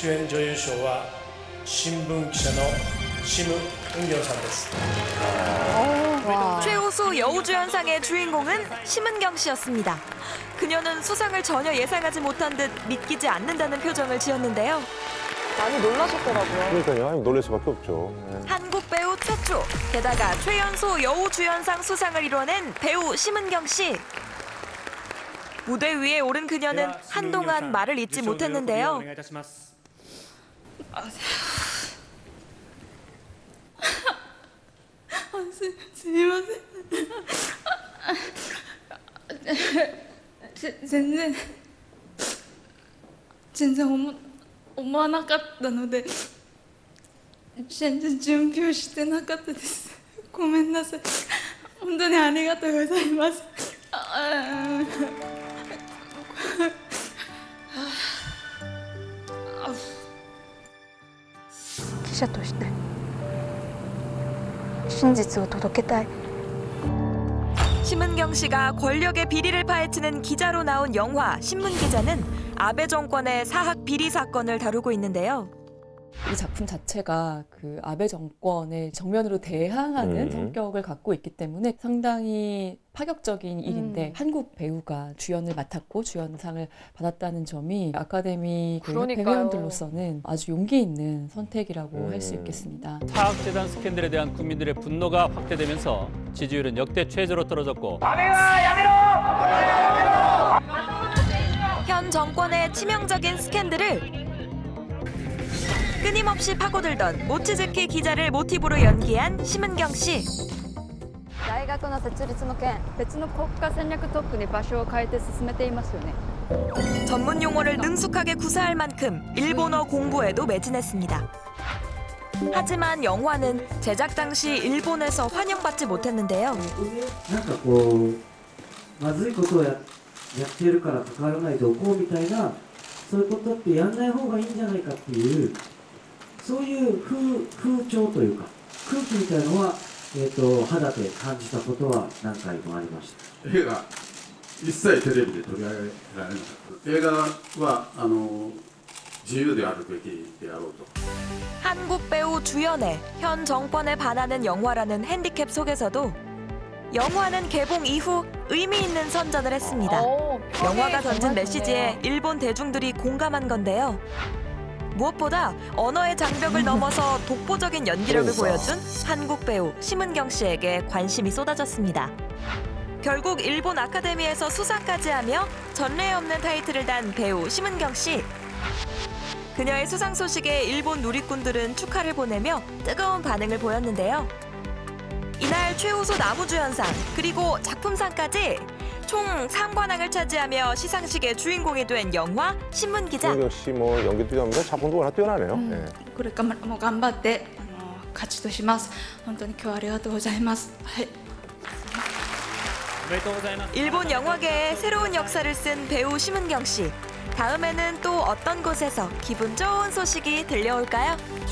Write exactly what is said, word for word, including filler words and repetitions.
主演女優賞は新聞記者のシム・은경さんです。 최우수 여우주연상의 주인공은 심은경 씨였습니다. 그녀는 수상을 전혀 예상하지 못한 듯 믿기지 않는다는 표정을 지었는데요. 많이 놀라셨더라고요. 그러니까요. 놀랄 수밖에 없죠. 네. 한국 배우 최초, 게다가 최연소 여우주연상 수상을 이뤄낸 배우 심은경 씨. 무대 위에 오른 그녀는 한동안 말을 잇지 못했는데요. 아, す, すみません。全然全然思思わなかったので、全然準備をしてなかったです。ごめんなさい。本当にありがとうございます。 記者として真実を届けたい. 심은경 씨가 권력의 비리를 파헤치는 기자로 나온 영화 신문기자는 아베 정권의 사학 비리 사건을 다루고 있는데요. 이 작품 자체가 그 아베 정권의 정면으로 대항하는 음. 성격을 갖고 있기 때문에 상당히 파격적인 일인데 음. 한국 배우가 주연을 맡았고 주연상을 받았다는 점이 아카데미 배우원들로서는 아주 용기 있는 선택이라고 음. 할 수 있겠습니다. 사학재단 스캔들에 대한 국민들의 분노가 확대되면서 지지율은 역대 최저로 떨어졌고 현 정권의 치명적인 스캔들을 끊임없이 파고들던 모치즈키 기자를 모티브로 연기한 심은경 씨. 大学の設立の件、別の国家戦略特区に場所を変えて進めていますよね. 전문 용어를 능숙하게 구사할 만큼 일본어 공부에도 매진했습니다. 하지만 영화는 제작 당시 일본에서 환영받지 못했는데요. なんかこうまずいことをやってるから関わらないでおこうみたいな、そういうことってやんない方がいいんじゃないかっていう。そういう風風潮というか空気みたいのは、えー、と肌で感じたことは何回もありました。 映画一切テレビで取り上げられなかった。映画はあの自由であるべきであろうと。 한국 배우 주연의 현 정권에 반하는 영화라는 핸디캡 속에서도 영화는 개봉 이후 의미 있는 선전을 했습니다. 오, 영화가 던진 정말 메시지에 일본 대중들이 공감한 건데요. 무엇보다 언어의 장벽을 넘어서 독보적인 연기력을 보여준 한국 배우 심은경 씨에게 관심이 쏟아졌습니다. 결국 일본 아카데미에서 수상까지 하며 전례 없는 타이틀을 단 배우 심은경 씨. 그녀의 수상 소식에 일본 누리꾼들은 축하를 보내며 뜨거운 반응을 보였는데요. 이날 최우수 남우주연상 그리고 작품상까지 총 삼 관왕을 차지하며 시상식의 주인공이 된 영화 신문기자. 심은경 씨 뭐 연기도 뛰어납니다. 작품도 워낙 뛰어나네요. 음, 네. これからも頑張ってあの活動します。本当に今日はありがとうございます。はい。 일본 영화계에 새로운 역사를 쓴 배우 심은경 씨. 다음에는 또 어떤 곳에서 기분 좋은 소식이 들려올까요?